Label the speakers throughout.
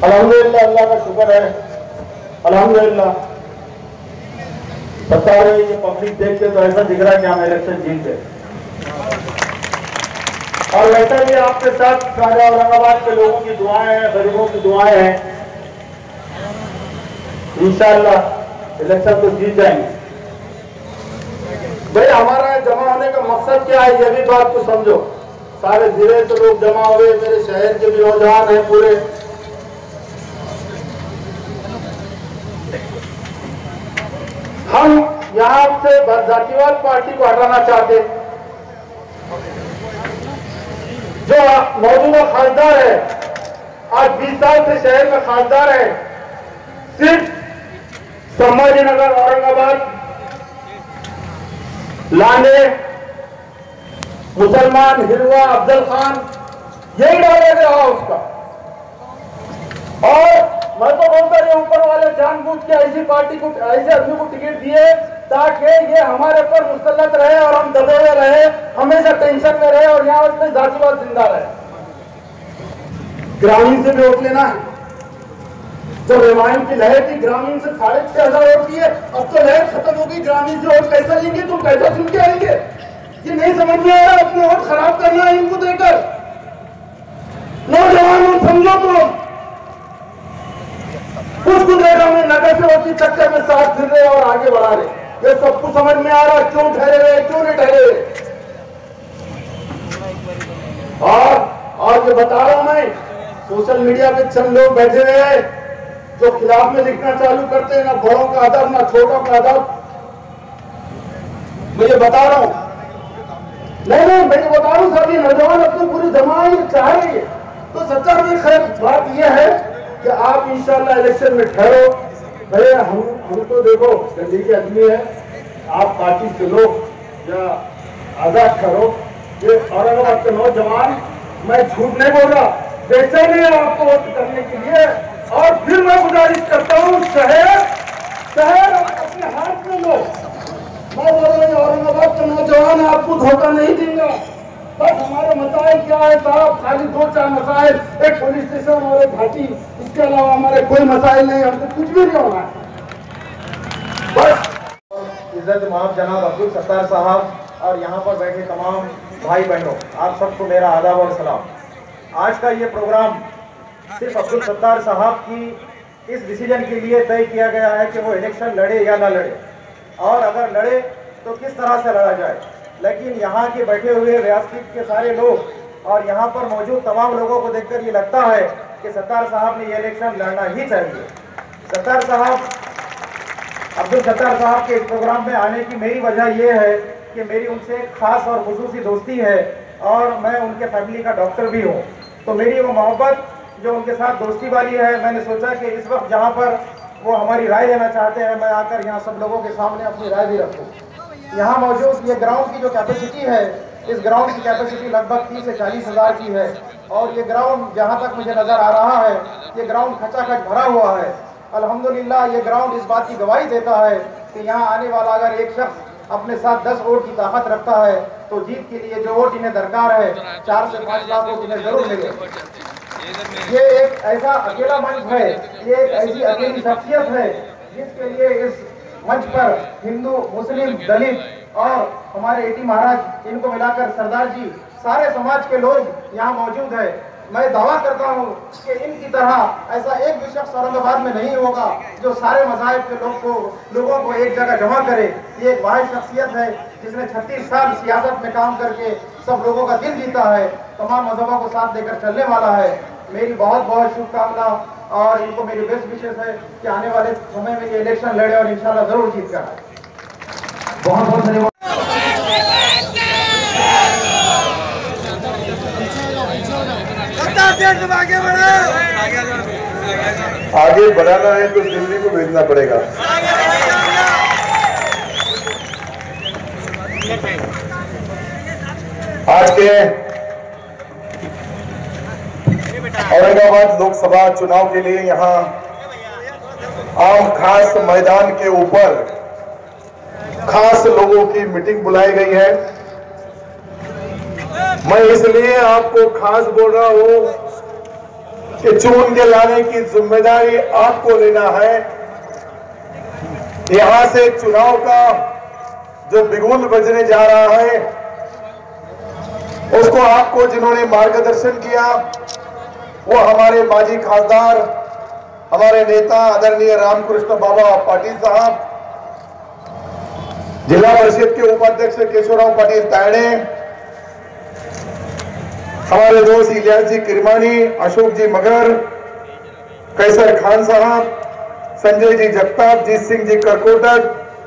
Speaker 1: अल्हम्दुलिल्लाह, अल्लाह का शुक्र है, अल्हम्दुलिल्लाह। बता रहे ये पब्लिक देखते तो ऐसा दिख रहा है कि हम इलेक्शन जीत गए। और वैसा भी आपके साथ सारे औरंगाबाद के लोगों की दुआएं हैं, गरीबों की दुआएं हैं। इंशाअल्लाह इलेक्शन तो जीत जाएंगे। भाई हमारा जमा होने का मकसद क्या है, ये भी बात को समझो। सारे जिले से लोग जमा हुए, मेरे शहर के भी नौजवान हैं पूरे। हम यहाँ से जातिवाद पार्टी को हटाना चाहते। जो मौजूदा खासदार है, आज 20 साल से शहर में खासदार है, सिर्फ संभाजीनगर, औरंगाबाद, लाने, मुसलमान, हिलवा, अफजल खान, यही डाले रहा उसका। और मैं तो बोलता ये ऊपर वाले जानबूझ के ऐसी पार्टी को, ऐसे आदमी को टिकट दिए ताकि ये हमारे पर मुसल्लत रहे और हम दबे हुए रहे, हमेशा टेंशन में रहे और यहाँ उसमें जातिवाद जिंदा रहे। ग्रामीण से भी वोट लेना है। जब रेमायन की लहर थी, ग्रामीण से 6,500 वोट लिए, अब तो लहर खत्म हो गई। ग्रामीण से वोट कैसा लेंगे, तुम पैसा चुन के आएंगे? ये नहीं समझ में आ रहा, अपने वोट खराब करना है इनको देकर। नौजवानों समझो, तो कुछ देखा में नगर से वोट की चक्कर में साथ फिर रहे और आगे बढ़ा रहे। ये सबको समझ में आ रहा, क्यों ठहरे हुए, क्यों नहीं ठहरे हुए। और ये बता रहा हूं मैं, सोशल मीडिया पे चंद लोग बैठे हुए हैं जो खिलाफ में लिखना चालू करते हैं, ना बड़ों का अदब ना छोटों का अदब। मैं ये बता रहा हूं, नहीं मैं ये बता रहा हूं, सभी नौजवान अपनी पूरी जमात चाह रही है। तो सच्चा भी खैर बात यह है कि आप इंशाल्लाह इलेक्शन में ठहरो। भले हम तो देखो दिल्ली के आदमी है, आप पार्टी से लोग या आजाद ठहरो। ये औरंगाबाद के नौजवान, मैं झूठ नहीं बोल रहा, बेचैन है आपको वोट करने के लिए। और फिर मैं गुजारिश करता हूँ, शहर अपने हाथ में लो। मैं बोल रहा हूँ औरंगाबाद के नौजवान आपको धोखा नहीं देंगे। बस हमारे मसाइल क्या है साहब, खाली 2-4 मसाइल, एक पुलिस स्टेशन और एक घाटी, इसके अलावा हमारे कोई मसाइल नहीं, हमको कुछ भी नहीं होना है। बस
Speaker 2: इज्जत माफ जनाब अब्दुल सत्तार साहब और यहाँ पर बैठे तमाम भाई बहनों, आप सबको मेरा आदाब और सलाम। आज का ये प्रोग्राम सिर्फ अब्दुल सत्तार साहब की इस डिसीजन के लिए तय किया गया है कि वो इलेक्शन लड़े या ना लड़े, और अगर लड़े तो किस तरह से लड़ा जाए। लेकिन यहाँ के बैठे हुए रियासत के सारे लोग और यहाँ पर मौजूद तमाम लोगों को देखकर ये लगता है कि सत्तार साहब ने ये इलेक्शन लड़ना ही चाहिए। सत्तार साहब, अब्दुल सत्तार साहब के इस प्रोग्राम में आने की मेरी वजह यह है कि मेरी उनसे खास और खुसूसी दोस्ती है और मैं उनके फैमिली का डॉक्टर भी हूँ। तो मेरी वो मोहब्बत जो उनके साथ दोस्ती वाली है, मैंने सोचा कि इस वक्त जहाँ पर वो हमारी राय लेना चाहते हैं, मैं आकर यहाँ सब लोगों के सामने अपनी राय भी रखूँ। यहाँ मौजूद ये ग्राउंड की जो कैपेसिटी है, इस ग्राउंड की कैपेसिटी लगभग 30 से 40 हज़ार की है। और ये ग्राउंड जहाँ तक मुझे नज़र आ रहा है, ये ग्राउंड खचाखच भरा हुआ है। अल्हम्दुलिल्लाह ये ग्राउंड इस बात की गवाही देता है कि यहाँ आने वाला अगर एक शख्स अपने साथ 10 वोट की ताकत रखता है तो जीत के लिए जो वोट इन्हें दरकार है 4 से 5 लाख वोट इन्हें जरूर मिले। ये एक ऐसा अकेला मंच है, ये एक ऐसी अकेली शख्सियत है जिसके लिए इस मंच पर हिंदू, मुस्लिम, दलित और हमारे एटी महाराज, इनको मिलाकर सरदार जी, सारे समाज के लोग यहाँ मौजूद है। मैं दावा करता हूँ कि इनकी तरह ऐसा एक भी शख्स औरंगाबाद में नहीं होगा जो सारे मज़ाहिब के लोगों को एक जगह जमा करे। ये एक वाहिद शख्सियत है जिसने 36 साल सियासत में काम करके सब लोगों का दिल जीता है, तमाम मजहबों को साथ देकर चलने वाला है। मेरी बहुत बहुत शुभकामना और इनको मेरी बेस्ट विशेष है कि आने वाले समय में ये इलेक्शन लड़े और इंशाल्लाह जरूर जीत कर आए। बहुत बहुत धन्यवाद।
Speaker 3: आगे बढ़ाना है तो दिल्ली को भेजना पड़ेगा। आज के औरंगाबाद लोकसभा चुनाव के लिए यहाँ आम खास मैदान के ऊपर खास लोगों की मीटिंग बुलाई गई है। मैं इसलिए आपको खास बोल रहा हूँ कि चुन के लाने की जिम्मेदारी आपको लेना है। यहां से चुनाव का जो बिगुल बजने जा रहा है उसको आपको जिन्होंने मार्गदर्शन किया वो हमारे माजी खासदार, हमारे नेता आदरणीय रामकृष्ण बाबा पाटिल साहब, जिला परिषद के उपाध्यक्ष केशवराव पाटिल तायड़े, हमारे दोस्त इलियास जी किरमानी, अशोक जी मगर, कैसर खान साहब, संजय जी जगताप, जीत सिंह जी करकोटक,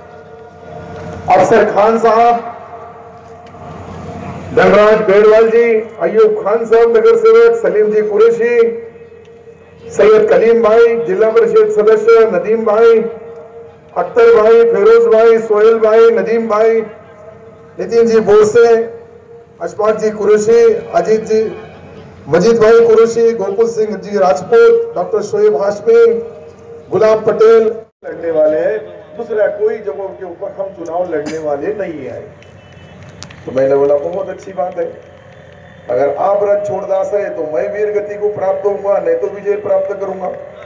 Speaker 3: अफसर खान साहब, धनराज बेड़वाल जी, अयूब खान साहब नगर सेवक, सलीम जी कुरैशी, सैयद कलीम भाई, जिला परिषद सदस्य नदीम भाई, अख्तर भाई, फिरोज भाई, सोहेल भाई, नदीम भाई, नितिन जी बोरसे, अशफाक जी कुरैशी, अजीत जी, मजीद भाई कुरैशी, गोकुल सिंह जी राजपूत, डॉक्टर शोएब हाशमी, गुलाम पटेल लड़ने वाले हैं। दूसरा कोई जगहों के ऊपर हम चुनाव लड़ने वाले नहीं है। तो मैंने बोला बहुत अच्छी बात है, अगर आप रथ छोड़दास है तो मैं वीर गति को प्राप्त होऊंगा, नहीं तो विजय प्राप्त करूंगा।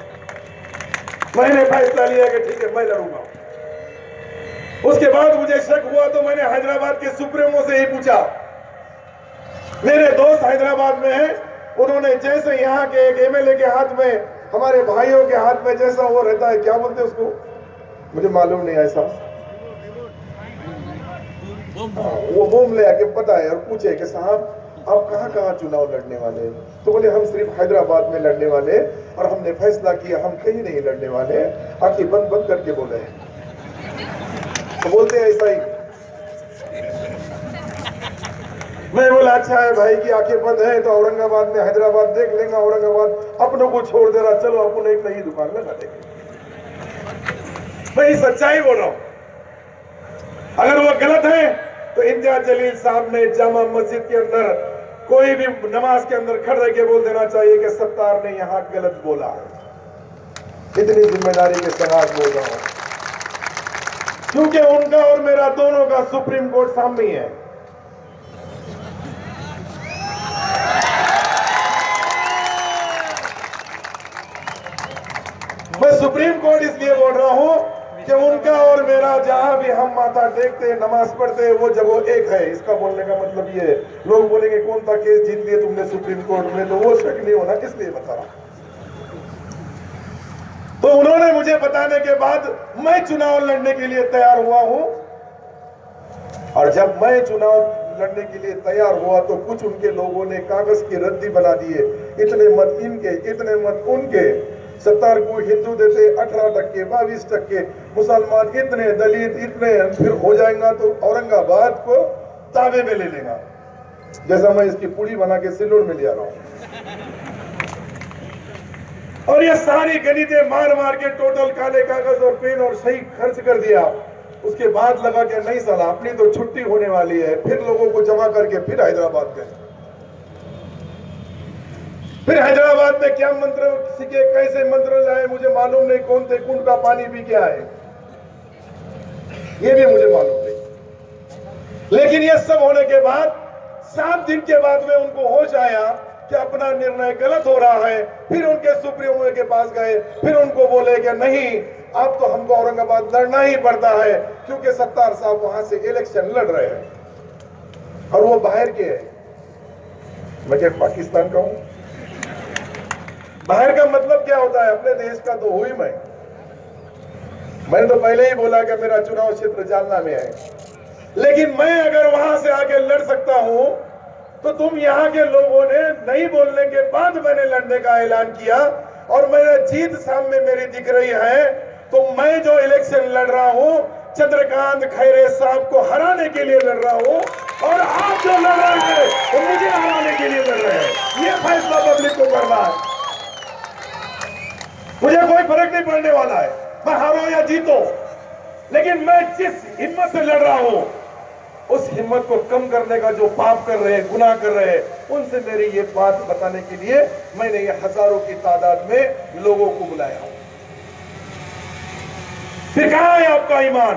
Speaker 3: मैंने फैसला लिया कि ठीक है मैं लड़ूंगा। उसके बाद मुझे शक हुआ तो मैंने हैदराबाद के सुप्रीमो से ही पूछा। मेरे दोस्त हैदराबाद में हैं, उन्होंने जैसे यहाँ के एक एमएलए के हाथ में, हमारे भाइयों के हाथ में जैसा वो रहता है, क्या बोलते उसको, मुझे मालूम नहीं ऐसा, वो बोम ले आके पता है और पूछे कि साहब आप कहाँ चुनाव लड़ने वाले हैं? तो बोले हम सिर्फ हैदराबाद में लड़ने वाले, और हमने फैसला किया हम कहीं नहीं लड़ने वाले। आंखें बंद बंद करके बोले, तो बोलते हैं ऐसा ही। मैं बोला अच्छा है भाई की आंखें बंद है तो औरंगाबाद में हैदराबाद देख लेंगे, औरंगाबाद अपनों को छोड़ दे रहा, चलो अपन एक नई दुकान लगा देंगे। मैं सच्चाई बोल रहा हूं, अगर वो गलत है तो इम्तियाज जलील साहब ने जामा मस्जिद के अंदर कोई भी नमाज के अंदर खड़े के बोल देना चाहिए कि सत्तार ने यहां गलत बोला है। इतनी जिम्मेदारी के साथ बोल रहा हूं क्योंकि उनका और मेरा दोनों का सुप्रीम कोर्ट सामने है। मैं सुप्रीम कोर्ट इसलिए बोल रहा हूं कि उनका और मेरा जहां भी हम माथा टेकते हैं, नमाज पढ़ते हैं, वो जगह एक है। इसका बोलने का मतलब ये है, लोग बोलेंगे कौन सा केस जीत लिए तुमने सुप्रीम कोर्ट में, तो वो शक नहीं होना, इसलिए बता रहा। तो उन्होंने मुझे बताने के बाद मैं चुनाव लड़ने के लिए तैयार हुआ हूं, और जब मैं चुनाव लड़ने के लिए तैयार हुआ तो कुछ उनके लोगों ने कागज की रद्दी बना दिए, इतने मत इनके, इतने मत उनके। सत्तार को हिंदू देते 18%, 22%, मुसलमान इतने, दलित इतने, फिर हो जाएगा तो औरंगाबाद को ताबे में ले लेगा। जैसा मैं इसकी पूरी बना के सिल्लोड में ले आ रहा हूं, और ये सारी गणितें मार मार के टोटल काले कागज और पेन और सही खर्च कर दिया। उसके बाद लगा कि नहीं साला अपनी तो छुट्टी होने वाली है, फिर लोगों को जमा करके फिर हैदराबाद गए। फिर हैदराबाद में क्या मंत्र सीखे, कैसे मंत्र लाए मुझे मालूम नहीं, कौन थे कुंड का पानी पी के आए ये भी मुझे मालूम नहीं। लेकिन ये सब होने के बाद 7 दिन के बाद में उनको होश आया कि अपना निर्णय गलत हो रहा है। फिर उनके सुप्रीमो के पास गए, फिर उनको बोले कि नहीं अब तो हमको औरंगाबाद लड़ना ही पड़ता है, क्योंकि सत्तार साहब वहां से इलेक्शन लड़ रहे हैं और वो बाहर के हैं। मैं क्या पाकिस्तान का हूं? बाहर का मतलब क्या होता है? अपने देश का तो हुई मैंने तो पहले ही बोला कि मेरा चुनाव क्षेत्र जालना में है, लेकिन मैं अगर वहां से आके लड़ सकता हूं तो तुम यहाँ के लोगों ने नहीं बोलने के बाद मैंने लड़ने का ऐलान किया, और मेरा जीत सामने मेरी दिख रही है। तो मैं जो इलेक्शन लड़ रहा हूं चंद्रकांत खैरे साहब को हराने के लिए लड़ रहा हूं, और आप जो लड़ रहे हैं वो मुझे हराने के लिए लड़ रहे हैं। ये फैसला पब्लिक को करना है, मुझे कोई फर्क नहीं पड़ने वाला है मैं हारो या जीतो, लेकिन मैं जिस हिम्मत से लड़ रहा हूं उस हिम्मत को कम करने का जो पाप कर रहे हैं, गुनाह कर रहे हैं, उनसे मेरी ये बात बताने के लिए मैंने ये हजारों की तादाद में लोगों को बुलाया हूं। फिर कहां है आपका ईमान?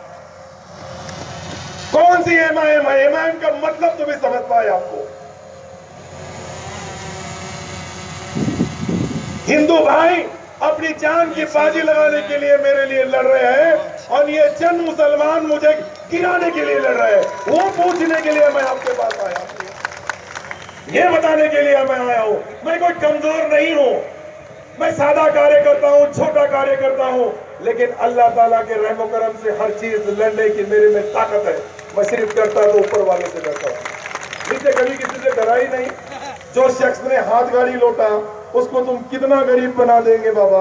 Speaker 3: कौन सी एमआईएम है? एमआईएम का मतलब तो भी समझ पाए आपको। हिंदू भाई अपनी जान की बाजी लगाने के लिए मेरे लिए लड़ रहे हैं और ये चंद मुसलमान मुझे गिराने के लिए लड़ रहे हैं। वो पूछने के लिए मैं आपके पास आया, ये बताने के लिए मैं आया हूं मैं कोई कमजोर नहीं हूं, मैं सादा कार्य करता हूं, छोटा कार्य करता हूं, लेकिन अल्लाह ताला के रहमो करम से हर चीज लड़ने की मेरे में ताकत है। मैं सिर्फ डरता तो ऊपर वाले से डरता हूं, मुझसे कभी किसी से डरा ही नहीं। जो शख्स ने हाथ गाड़ी लौटा उसको तुम कितना गरीब बना देंगे बाबा,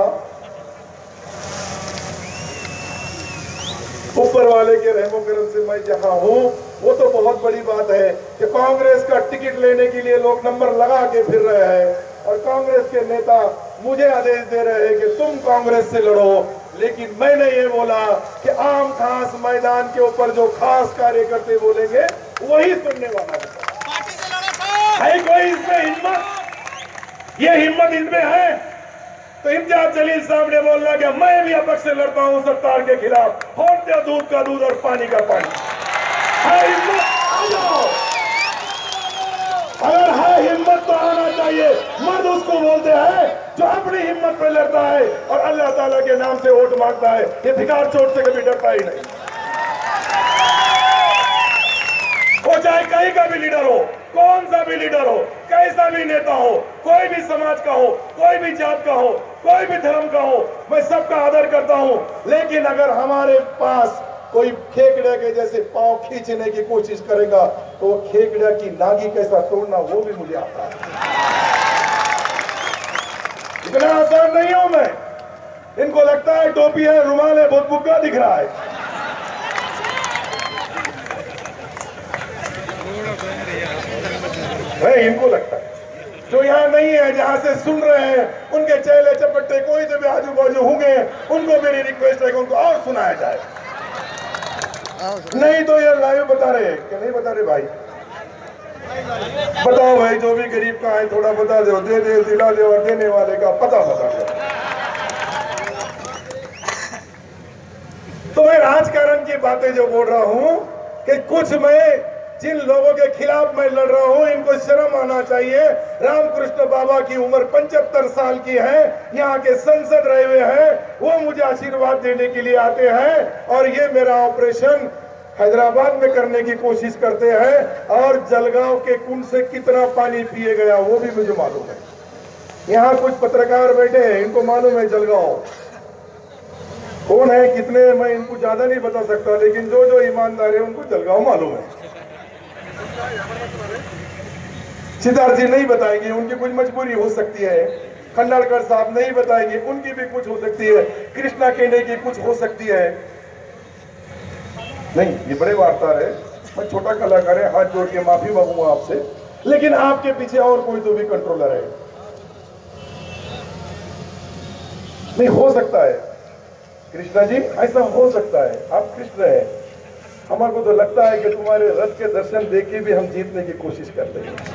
Speaker 3: ऊपर वाले के रहमो करम से मैं जहां हूं वो तो बहुत बड़ी बात है कि कांग्रेस का टिकट लेने के लिए लोग नंबर लगा के फिर रहे हैं और कांग्रेस के नेता मुझे आदेश दे रहे हैं कि तुम कांग्रेस से लड़ो, लेकिन मैंने ये बोला कि आम खास मैदान के ऊपर जो खास कार्यकर्ता बोलेंगे वही सुनने वाला है। कोई इसमें हिम्मत, ये हिम्मत इनमें है तो इम्तियाज जलील साहब ने बोलना कि मैं भी अपक्ष से लड़ता हूं सत्तार के खिलाफ, होट दे दूध का दूध और पानी का पानी। है हिम्मत, आ जाओ। अगर है हिम्मत तो आना चाहिए। मर्द उसको बोलते हैं जो अपनी हिम्मत पे लड़ता है और अल्लाह ताला के नाम से वोट मांगता है। ये भिखार चोट से कभी डरता ही नहीं, वो चाहे कहीं का भी लीडर हो, कौन सा भी लीडर हो, कैसा भी नेता हो, कोई भी समाज का हो, कोई भी जात का हो, कोई भी धर्म का हो, मैं सबका आदर करता हूं। लेकिन अगर हमारे पास कोई खेकड़े के जैसे पांव खींचने की कोशिश करेगा तो खेकड़े की नागी कैसा तोड़ना वो भी मुझे आता है। इतना आसान नहीं हूं मैं। इनको लगता है टोपी है, रुमाल है, बहुत बुग्गा दिख रहा है। इनको लगता है जो यहाँ नहीं है, जहां से सुन रहे हैं, उनके चेहरे चपट्टे कोई तो भी आजू बाजू होंगे, उनको मेरी रिक्वेस्ट है कि उनको और सुनाया जाए। नहीं तो ये लाइव बता रहे हैं कि नहीं बता रहे भाई? बताओ भाई, जो भी गरीब का है थोड़ा बता दो, दे दे दिला दे और देने वाले का पता बता दो। तो मैं राजकारण की बातें जो बोल रहा हूं कि कुछ मैं जिन लोगों के खिलाफ मैं लड़ रहा हूं इनको शर्म आना चाहिए। रामकृष्ण बाबा की उम्र 75 साल की है, यहाँ के सांसद रहे हुए हैं, वो मुझे आशीर्वाद देने के लिए आते हैं और ये मेरा ऑपरेशन हैदराबाद में करने की कोशिश करते हैं और जलगांव के कुंड से कितना पानी पिए गया वो भी मुझे मालूम है। यहाँ कुछ पत्रकार बैठे हैं, इनको मालूम है जलगांव कौन है, कितने, मैं इनको ज्यादा नहीं बता सकता, लेकिन जो जो ईमानदार है उनको जलगांव मालूम है। सिद्धार्थ जी नहीं बताएंगे, उनकी कुछ मजबूरी हो सकती है। खंडालकर साहब नहीं बताएंगे, उनकी भी कुछ हो सकती है। कृष्णा केंडे की कुछ हो सकती है। नहीं, ये बड़े वार्ताहर है, मैं छोटा कलाकार है, हाथ जोड़ के माफी मांगूंगा आपसे, लेकिन आपके पीछे और कोई तो भी कंट्रोलर है। नहीं हो सकता है कृष्णा जी, ऐसा हो सकता है। आप कृष्ण है, हमारे को तो लगता है कि तुम्हारे रथ के दर्शन देख के भी हम जीतने की कोशिश कर रहे हैं।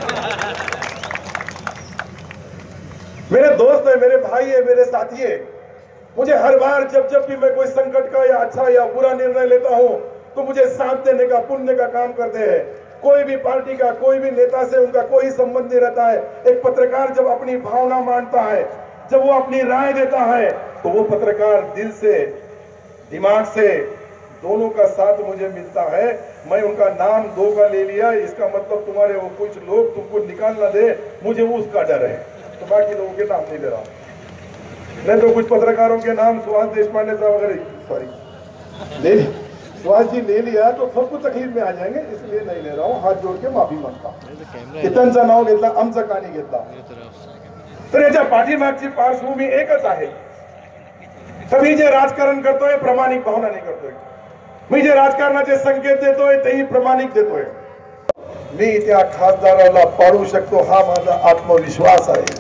Speaker 3: मेरे दोस्त है, मेरे भाई है, मेरे साथी है। मुझे हर बार जब भी मैं कोई संकट का या अच्छा या बुरा निर्णय लेता हूं तो मुझे साथ देने का, पुण्य का काम करते हैं। कोई भी पार्टी का, कोई भी नेता से उनका कोई संबंध नहीं रहता है। एक पत्रकार जब अपनी भावना मानता है, जब वो अपनी राय देता है, तो वो पत्रकार दिल से, दिमाग से, दोनों का साथ मुझे मिलता है। मैं उनका नाम दो का ले लिया, इसका मतलब तुम्हारे वो कुछ लोग तुमको निकाल ना दे, मुझे वो उसका डर है, तो बाकी लोगों के नाम नहीं ले रहा। नहीं तो कुछ पत्रकारों के नाम सुभाष देशपांडे साहब वगैरह, सॉरी ले सुभाष जी ले लिया तो सबको तकलीफ में आ जाएंगे, इसलिए नहीं ले रहा हूँ। हाथ जोड़ के माफी मांगता। कितना नाव घेतला, आमचं का नाही घेतला। तर याच्या पाठीमागची पार्श्वभूमी एकच आहे। सभी जे राजकारण करतोय प्रामाणिक भावना नाही करतोय। मी जे राजकारणाचे संकेत देतोय तेही प्रामाणिक देतोय। मी त्या खासदाराला पाडू शकतो हा माझा आत्मविश्वास आहे।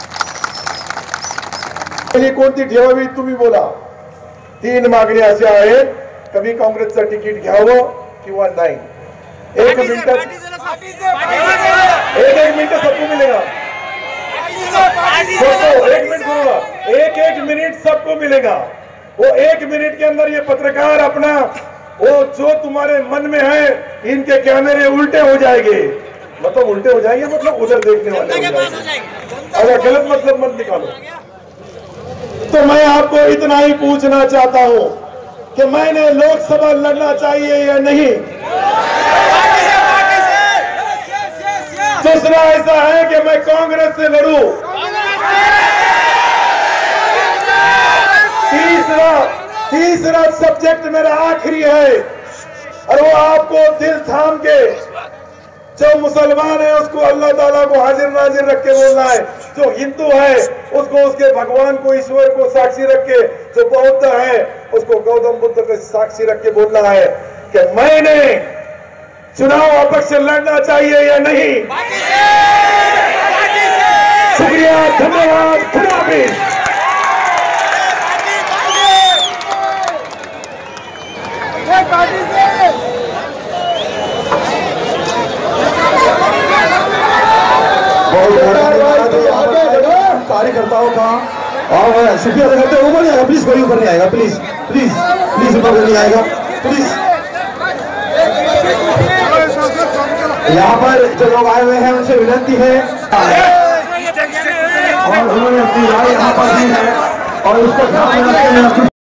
Speaker 3: कोणती ठेवावी तुम्ही बोला। 3 मागण्या अशा आहेत, कभी काँग्रेसचं तिकीट घ्यावं किंवा नाही। एक मिनिट सबको मिलेगा, एक मिनट सुनो, एक मिनट सबको मिलेगा। वो 1 मिनट के अंदर ये पत्रकार अपना वो जो तुम्हारे मन में है, इनके कैमरे उल्टे हो जाएंगे, मतलब उल्टे हो जाएंगे, मतलब उधर देखने वाले हो जाएंगे। अगर गलत मतलब मत निकालो। तो मैं आपको इतना ही पूछना चाहता हूं कि मैंने लोकसभा लड़ना चाहिए या नहीं। दूसरा ऐसा है कि मैं कांग्रेस से लड़ूं। तीसरा सब्जेक्ट मेरा आखिरी है, और वो आपको दिल थाम के, जो मुसलमान है उसको अल्लाह ताला को हाजिर नाजिर रख के बोलना है, जो हिंदू है उसको उसके भगवान को, ईश्वर को साक्षी रख के, जो बौद्ध है उसको गौतम बुद्ध को साक्षी रख के बोलना है कि मैंने चुनाव अपक्ष से लड़ना चाहिए या नहीं। शुक्रिया, धन्यवाद, खुदा हाफिज।
Speaker 4: कार्यकर्ताओं का और शुक्रिया अदा करते ऊपर नहीं आएगा, प्लीज कोई ऊपर नहीं आएगा, प्लीज प्लीज प्लीज ऊपर नहीं आएगा प्लीज। यहाँ पर जो लोग आए हुए हैं उनसे विनती है, और उन्होंने अपनी राय यहाँ पर दी है और उसको ध्यान में रखते हुए